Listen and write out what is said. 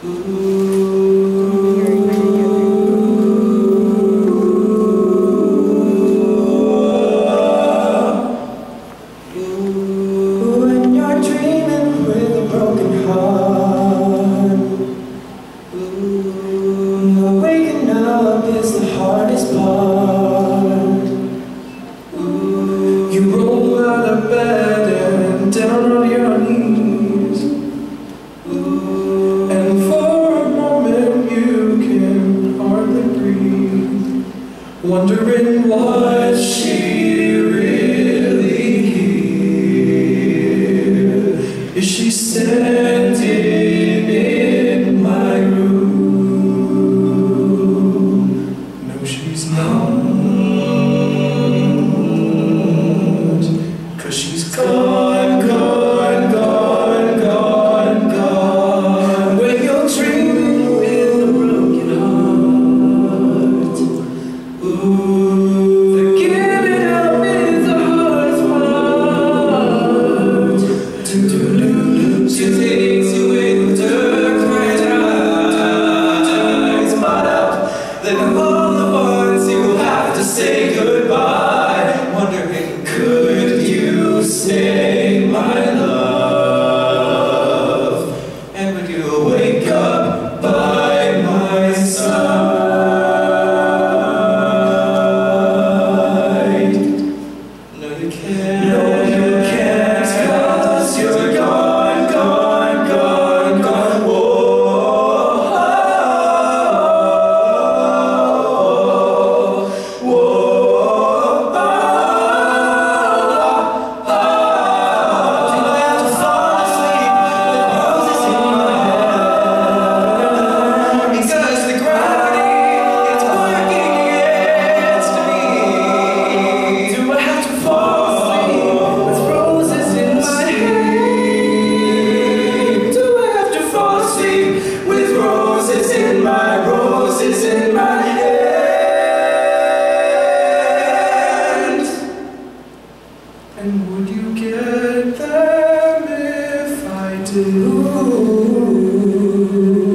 When you're dreaming with a broken heart, waking up is the hardest part. You roll out of bed and down on your knees, and for a moment you can hardly breathe, wondering was she really here? Is she standing in my room? No, she's not. 'Cause she's gone, gone, gone, gone, gone. When you're dreaming with a broken heart, giving up is the hardest part. She takes you with her quiet eyes, then all the ones you will have to say goodbye, wondering could you stay, my love, and would you wake up by my side? No, you can't. No, you can't, 'cause you're gone, gone, gone, gone. Whoa, whoa. Roses in my hand. And would you get them if I do?